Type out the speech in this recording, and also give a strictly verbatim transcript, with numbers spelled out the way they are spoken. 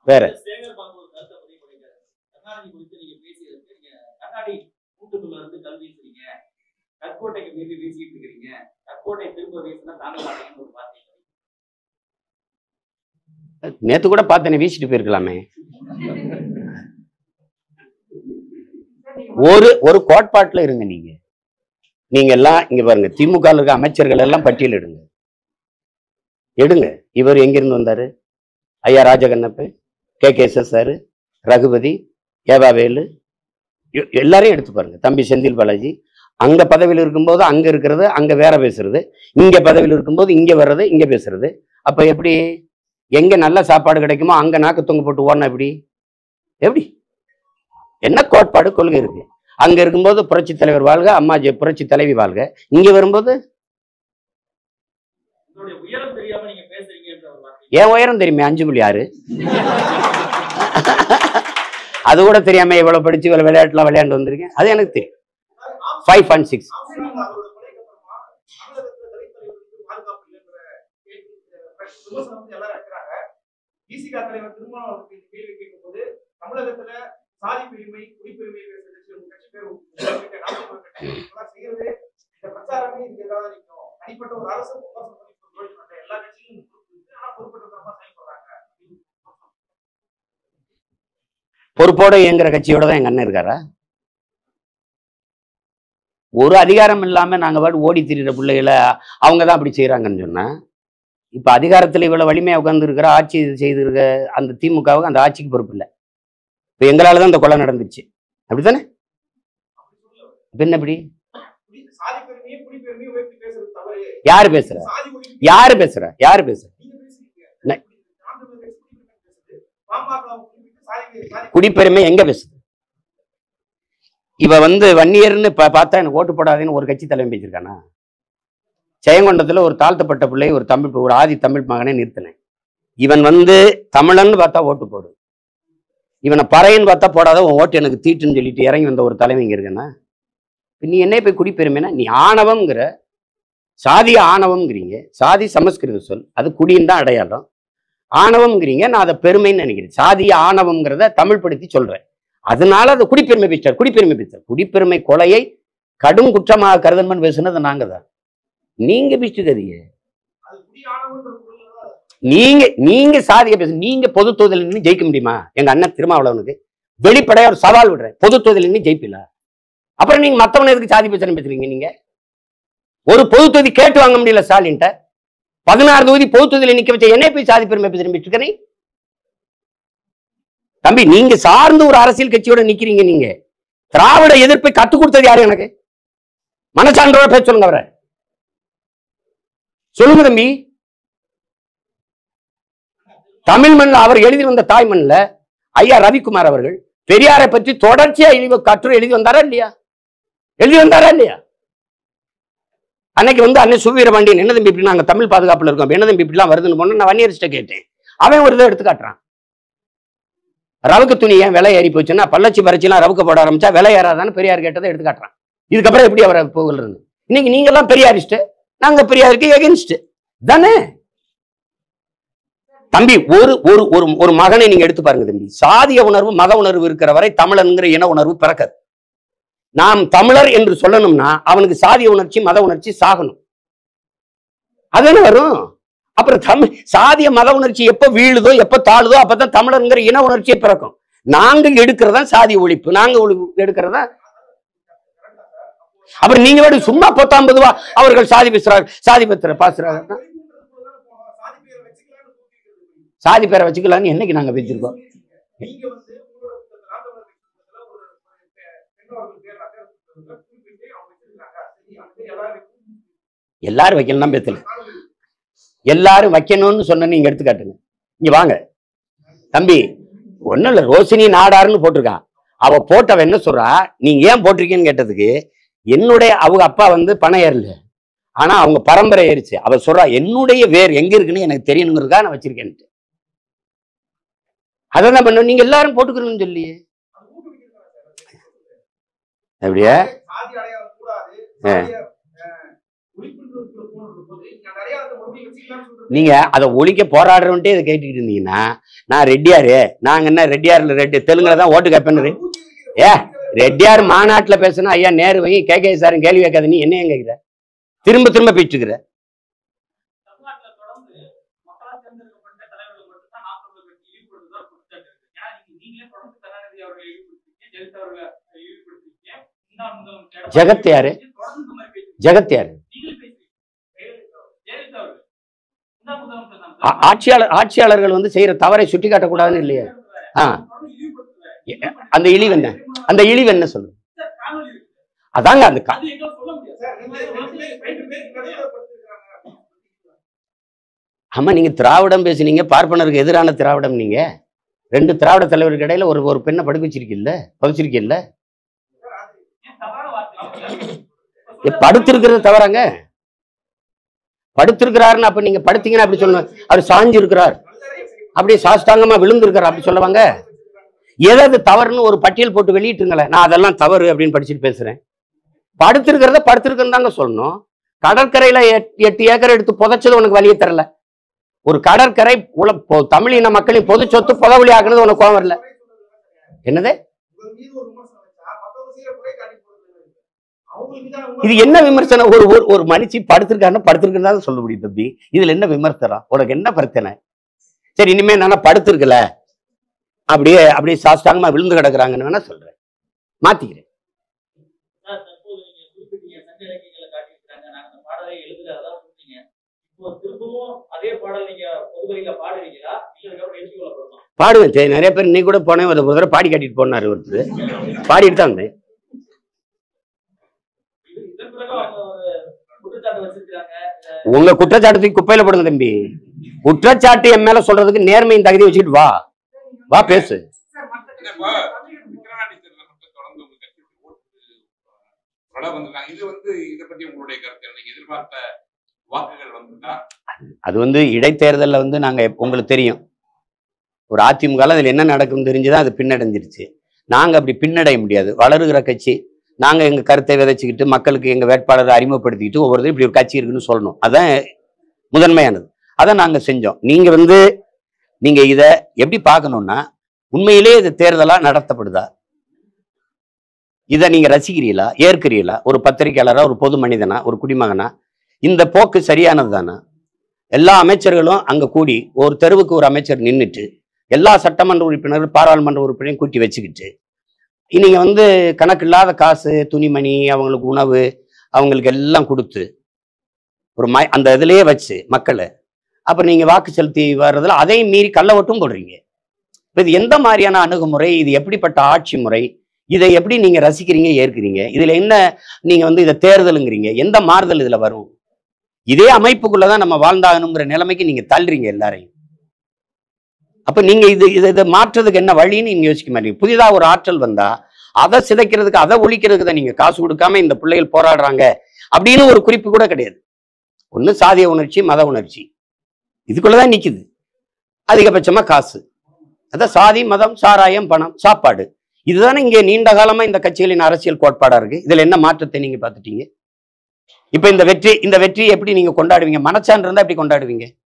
வேற நேத்து கூட பார்த்தேனே, வீசிட்டு போயிருக்கலாமே. ஒரு ஒரு கோட்பாட்டுல இருங்க. நீங்க நீங்க எல்லாம் இங்க பாருங்க, திமுக இருக்க அமைச்சர்கள் எல்லாம் பட்டியல் எடுங்க எடுங்க. இவர் எங்கிருந்து வந்தாரு? ஐயா Rajakannappa, K K S S sir, Raghupathi, E V Velu, எல்லாரையும் எடுத்து பாருங்க. தம்பி செந்தில் பாலாஜி அங்க பதவியில் இருக்கும்போது அங்க இருக்கிறது அங்க வேற பேசுறது, இங்க பதவியில் இருக்கும்போது இங்க வர்றது இங்க பேசுறது. அப்ப எப்படி? எங்க நல்ல சாப்பாடு கிடைக்குமோ அங்க நாக்கு தொங்க போட்டு ஓடனா எப்படி? எப்படி? என்ன கோட்பாடு கொள்கை இருக்கு? அங்க இருக்கும்போது புரட்சி தலைவர் வாழ்க, அம்மா புரட்சி தலைவி வாழ்க. இங்க வரும்போது என் உயரம் தெரியுமே, அஞ்சு புள்ளி ஆறு. அது கூட தெரியாம இவ்வளவு படிச்சு இவ்வளவு விளையாட்டுலாம் விளையாண்டு வந்திருக்கேன். அது எனக்கு தெரியும். ஃபைவ் பாயிண்ட் சிக்ஸ் சாதி பெருமை, குடிப்பெருமை கட்சி பேர் செய்யறது இந்த பிரச்சாரமே தனிப்பட்ட ஒரு அரசு எல்லா கட்சியும் செயல்படுறாங்க. பொறுப்போட இயங்குற கட்சியோட தான் எங்க அண்ணன் இருக்காரா? ஒரு அதிகாரம் இல்லாம நாங்க பாட்டு ஓடி திரிகிற பிள்ளைகளை அவங்க தான் அப்படி செய்யறாங்கன்னு சொன்னா, இப்ப அதிகாரத்துல இவ்வளவு வலிமையா உட்கார்ந்து இருக்கிற ஆட்சி செய்திருக்க அந்த திமுகவுக்கு அந்த ஆட்சிக்கு பொறுப்பு இல்லை. இப்ப எங்களாலதான் இந்த கொலை நடந்துச்சு, அப்படித்தானே? என்ன எப்படி? யாரு பேசுற? யாரு பேசுற? யாரு பேசுற? குடிப்பெருமை எங்க பேசுது? இவ வந்து வன்னியர்னு பார்த்தா எனக்கு ஓட்டு போடாதுன்னு ஒரு கட்சி தலைமை பேசிருக்கானா? ஜெயங்கொண்டத்துல ஒரு தாழ்த்தப்பட்ட பிள்ளை, ஒரு தமிழ் ஒரு ஆதி தமிழ் மகனை நிறுத்தினேன். இவன் வந்து தமிழன்னு பார்த்தா ஓட்டு போடு, இவனை பறையன்னு பார்த்தா போடாத, உன் ஓட்டு எனக்கு தீட்டுன்னு சொல்லிட்டு இறங்கி வந்த ஒரு தலைமை இங்க இருக்குன்னா, நீ என்ன போய் குடிப்பெருமைனா? நீ ஆணவம்ங்கிற, சாதிய ஆணவம்ங்கிறீங்க. சாதி சமஸ்கிருத சொல், அது குடின்னு தான் அடையாளம். ஆணவம்ங்கிறீங்க, நான் அதை பெருமைன்னு நினைக்கிறேன். சாதிய ஆணவம்ங்கிறத தமிழ் படுத்தி சொல்றேன். அதனால அதை குடிப்பெருமை பேச்சார். குடிப்பெருமை பேச்சார். குடிப்பெருமை கொலையை கடும் குற்றமாக கருதன்மன் பேசுனது நாங்க தான். நீங்க பேசுகிறீங்க. நீங்க நீங்க சாதிய பேச, நீங்க பொது தொகுதியில் நின்று ஜெயிக்க முடியுமா? எங்க அண்ணன் திருமாவளவனுக்கு வெளிப்படையா ஒரு சவால் விடுறேன், பொது தொகுதியில் நின்று ஜெயிப்பில. அப்புறம் நீங்க மத்தவன எதுக்கு சாதி பேசுறேன் பேசுறீங்க? நீங்க ஒரு பொது தொகுதி கேட்டு வாங்க முடியல ஸ்டாலின்ட்ட. பதினாறு தொகுதி பொது தொகுதியில் நிக்க வச்ச என்ன போய் சாதி பெருமை பேசுறேன் இருக்கனே? தம்பி, நீங்க சார்ந்து ஒரு அரசியல் கட்சியோட நிக்கிறீங்க. நீங்க திராவிட எதிர்ப்பை கத்துக் கொடுத்தது யாரு? எனக்கு மனசான்றோட பேச சொல்லுங்க. அவரை சொல்லுங்க தம்பி. தமிழ் மண்ணில் அவர் எழுதி வந்த தாய் மண்ணில் ஐயா ரவிக்குமார் அவர்கள் பெரியாரை பற்றி தொடர்ச்சியா எழுதி கட்டுரை எழுதி வந்தாரா இல்லையா? எழுதி வந்தாரா இல்லையா? அன்னைக்கு வந்து அன்னை சுவீரபாண்டியன் என்ன தம்பி இப்படி நாங்க தமிழ் பாதுகாப்புல இருக்கோம், என்ன தம்பி இப்படிலாம் வருதுன்னு போன நான் வன்னியர்கிட்ட கேட்டேன். அவன் ஒரு இதை எடுத்து காட்டுறான். ரவுக்கு துணி ஏன் விலை ஏறி போச்சுன்னா, பள்ளச்சி பறிச்சுலாம் ரவுக்க போட ஆரம்பிச்சா விலை ஏறாதான்னு பெரியார் கேட்டதை எடுத்து காட்டுறான். இதுக்கப்புறம் எப்படி அவரை போகிறது? இன்னைக்கு நீங்க எல்லாம் பெரியாரிஸ்ட், நாங்க பெரியாருக்கு எகென்ஸ்ட் தானே தம்பி. ஒரு ஒரு ஒரு மகனை நீங்க எடுத்து பாருங்க தம்பி. சாதிய உணர்வு மத உணர்வு இருக்கிற வரை தமிழன்கிற இன உணர்வு பிறக்காது. நாம் தமிழர் என்று சொல்லணும்னா அவனுக்கு சாதிய உணர்ச்சி மத உணர்ச்சி சாகணும். அதுன்னு வரும். அப்புறம் தமிழ் சாதிய மத உணர்ச்சி எப்ப வீழுதோ எப்ப தாழுதோ அப்பதான் தமிழர்ங்கிற இன உணர்ச்சியை பிறக்கும். நாங்க எடுக்கிறதா சாதிய ஒழிப்பு, நாங்க எடுக்கிறதா. அப்புறம் நீங்க வேணும் சும்மா பத்தாம்பது ரூபா அவர்கள் சாதி பேசுறாரு, சாதி பத்திர பாசுறாங்க. சாதி பேரை வச்சுக்கலான்னு என்னைக்கு நாங்க பேசிருக்கோம்? எல்லாரும் வைக்கலாம் பேசல, எல்லாரும் வைக்கணும்னு சொன்ன நீங்க எடுத்துக்காட்டுங்க. இங்க வாங்க தம்பி. ஒண்ணும் இல்ல, ரோஷினி நாடாருன்னு போட்டிருக்கான். அவ போட்டவ என்ன சொல்றா, நீங்க ஏன் போட்டிருக்கீன்னு கேட்டதுக்கு, என்னுடைய அவங்க அப்பா வந்து பணம் ஏறல, ஆனா அவங்க பரம்பரை ஏறிச்சு. அவ சொல்றா என்னுடைய வேர் எங்க இருக்குன்னு எனக்கு தெரியணுங்கிறதுக்காக நான் வச்சிருக்கேன். அதான் பண்ண நீங்க எல்லாரும் போட்டுக்கணும்னு சொல்லி அப்படியே விழிப்புணர்வு போன போது நான் நிறைய அதை மறுபடியும் வச்சுக்கலாம்னு சொல்றது. நீங்க அதை ஒழிக்க போராடுறவன்ட்டே இதை கேட்டுக்கிட்டு இருந்தீங்கன்னா நான் ரெட்டியாரு நாங்க என்ன ரெட்டியார்ல ரெட்டி தெலுங்குல தான் ஓட்டு கேட்பேன்னு ஏ ரெட்டியார் மாநாட்டுல பேசுனா ஐயா நேரு வை கே கே சாரும் கேள்வி கேட்காத நீ என்ன கேட்கிற திரும்ப திரும்ப பேச்சுக்கிற தமிழ்நாட்டுல தொடர்ந்து மக்களால் தேர்ந்தெடுக்கப்பட்ட தலைவர்கள் மட்டும்தான் நாற்பது கட்சி ஈடுபடுவதா குற்றச்சாட்டு இருக்கு. ஏன்னா நீங்க நீங்களே தொடர்ந்து கருணாநிதி அவர்களை ஈடுபடுத்திருக்கீங்க, ஜெயலலிதா அவர்களை ஈடுபடுத்திருக்கீங்க. முன்னாள் முதலமைச்சர் ஜெகத் யாரு தொடர்ந்து இந்த மாதிரி பேசி ஜெகத் யாரு நீங்களே பேசுறீங்க. ஜெயலலிதா அவர்கள் முன்னாள் முதலமைச்சர் தான் ஆ- ஆட்சியாளர் ஆட்சியாளர்கள் வந்து செய்யற தவறை சுட்டி காட்டக்கூடாதுன்னு இல்லையா ஆ தொடர்ந்து இழிவுபடுத்துறாரு. அந்த இழிவு என்ன அந்த இழிவு என்ன சொல்லு சார், காணொலி இருக்கு. அதாங்க அந்த கா- அது எங்களால சொல்ல முடியாது சார். ரெண்டு பேருக்கு நடைமுறைப்படுத்திருக்காங்க. ஆமா நீங்க திராவிடம் பேசுனீங்க பார்ப்பனருக்கு எதிரான திராவிடம் நீங்க ரெண்டு திராவிட தலைவருக்கு இடையில ஒரு ஒரு பெண்ணை படுக்க வச்சிருக்கீல்ல புதைச்சிருக்கீல்ல ஏன் தவறான வார்த்தை? ஏ, படுத்திருக்கிறது தவறாங்க படுத்திருக்கிறாருன்னு அப்ப நீங்க படுத்தீங்கன்னா அப்படி சொல்லணும் அவர் சாஞ்சு இருக்கிறார் அப்படியே சாஷ்டாங்கமா விழுந்திருக்கிறார் அப்படி சொல்லுவாங்க ஏதாவது தவறுன்னு ஒரு பட்டியல் போட்டு வெளியிட்டுங்களேன் நான் அதெல்லாம் தவறு அப்படின்னு படிச்சுட்டு பேசுறேன் படுத்திருக்கிறத படுத்திருக்கிறன்னு தாங்க சொல்லணும் கடற்கரையில எட்- எட்டு ஏக்கர் எடுத்து புதைச்சது உனக்கு வழியே தரல ஒரு கடற்கரை உல பொ- தமிழின மக்களின் பொது சொத்து புதவழி ஆக்குனது உனக்கு கோவம் வரல என்னது உங்க மீது ஒரு விமர்சனம் வச்சா மத்தவங்க செய்யற குறை காட்டி போறது. அவங்களுக்கு தான் இது என்ன விமர்சனம் ஒரு ஒரு ஒரு மனுஷி படுத்திருக்காருன்னா படுத்திருக்கிறதா சொல்ல முடியும் தம்பி இதுல என்ன விமர்சனம் உனக்கு என்ன பிரச்சனை சரி இனிமே நான் படுத்திருக்கல அப்படியே அப்படியே சாஷ்டாங்கமா விழுந்து கிடக்குறாங்கன்னு வேணா சொல்றேன் மாத்திக்கிறேன் சார், தற்போது நீங்க குறிப்பிட்டீங்க சங்க இலக்கியங்களை காட்டியிருக்காங்க நாங்க அந்த பாடலை எழுதுல அதான் சொன்னீங்க. இப்போ திரும்பவும் அதே பாடல் நீங்க பொதுவெளியில பாடுவீங்களா இல்ல அதுக்கப்புறம் எழுதி கொள்ளப்படுமா? பாடுவேன் சரி நிறைய பேர் நீ கூட போனேன் ஒரு தடவை பாடி காட்டிட்டு போனாரு ஒருத்தர் பாடிட்டு தான் இருந்தேன் இது இதன் பிறகு அவங்க ஒரு குற்றச்சாட்டு வச்சிருக்காங்க. உங்க குற்றச்சாட்டு குப்பையில போடுங்க தம்பி குற்றச்சாட்டு என் மேல சொல்றதுக்கு நேர்மையின் தகுதி வச்சுக்கிட்டு வா வா பேசு சார் மத்த என்னப்பா, விக்கிரவாண்டி தெருல மட்டும் தொடர்ந்து உங்க கட்சி ஓட்டு படம் வந்திருக்காங்க. இது வந்து இதை பத்தி உங்களுடைய கருத்து என்ன? நீங்க எதிர்பார்த்த வாக்குகள் வந்திருக்கா? அது வந்து இடைத்தேர்தலில் வந்து நாங்க எப்ப- உங்களுக்கு தெரியும் ஒரு அதிமுக அதில் என்ன நடக்கும்னு தெரிஞ்சுதான் அது பின்னடைஞ்சிருச்சு நாங்க அப்படி பின்னடைய முடியாது வளருகிற கட்சி நாங்க எங்க கருத்தை விதைச்சுக்கிட்டு மக்களுக்கு எங்க வேட்பாளரை அறிமுகப்படுத்திக்கிட்டு ஒவ்வொருத்தரும் இப்படி ஒரு கட்சி இருக்குன்னு சொல்லணும் அதான் முதன்மையானது அதை நாங்க செஞ்சோம் நீங்க வந்து நீங்க இத எப்படி பார்க்கணும்னா உண்மையிலே இது தேர்தலா நடத்தப்படுதா இதை நீங்க ரசிக்கிறீங்களா ஏற்கிறீங்களா ஒரு பத்திரிகையாளரா ஒரு பொது மனிதனா ஒரு குடிமகனா இந்த போக்கு சரியானது தானா எல்லா அமைச்சர்களும் அங்க கூடி ஒரு தெருவுக்கு ஒரு அமைச்சர் நின்றுட்டு எல்லா சட்டமன்ற உறுப்பினர்கள் பாராளுமன்ற உறுப்பினரையும் கூட்டி வச்சுக்கிட்டு நீங்க வந்து கணக்கு இல்லாத காசு துணிமணி அவங்களுக்கு உணவு அவங்களுக்கு எல்லாம் கொடுத்து ஒரு ம அந்த இதுலயே வச்சு மக்களை அப்புறம் நீங்க வாக்கு செலுத்தி வர்றதுல அதையும் மீறி கள்ள ஓட்டும் போடுறீங்க இப்ப இது எந்த மாதிரியான அணுகுமுறை இது எப்படிப்பட்ட ஆட்சி முறை இதை எப்படி நீங்க ரசிக்கிறீங்க ஏற்கிறீங்க இதுல என்ன நீங்க வந்து இதை தேர்தலுங்கிறீங்க எந்த மாறுதல் இதுல வரும் இதே அமைப்புக்குள்ளதான் நம்ம வாழ்ந்தாகணுங்கிற நிலைமைக்கு நீங்க தள்ளுறீங்க எல்லாரையும் அப்ப நீங்க இது இதை இதை மாற்றுறதுக்கு என்ன வழின்னு நீங்க யோசிக்க மாட்டீங்க புதிதா ஒரு ஆற்றல் வந்தா அதை சிதைக்கிறதுக்கு அதை ஒழிக்கிறதுக்கு தான் நீங்க காசு கொடுக்காம இந்த பிள்ளைகள் போராடுறாங்க அப்படின்னு ஒரு குறிப்பு கூட கிடையாது ஒண்ணு சாதிய உணர்ச்சி மத உணர்ச்சி இதுக்குள்ளதான் நிக்குது அதிகபட்சமா காசு அதான் சாதி மதம் சாராயம் பணம் சாப்பாடு இதுதானே இங்க நீண்ட காலமா இந்த கட்சிகளின் அரசியல் கோட்பாடா இருக்கு இதுல என்ன மாற்றத்தை நீங்க பாத்துட்டீங்க இப்ப இந்த வெற்றி இந்த வெற்றியை எப்படி நீங்க கொண்டாடுவீங்க மனச்சான்று இருந்தா எப்படி கொண்டாடுவீங்க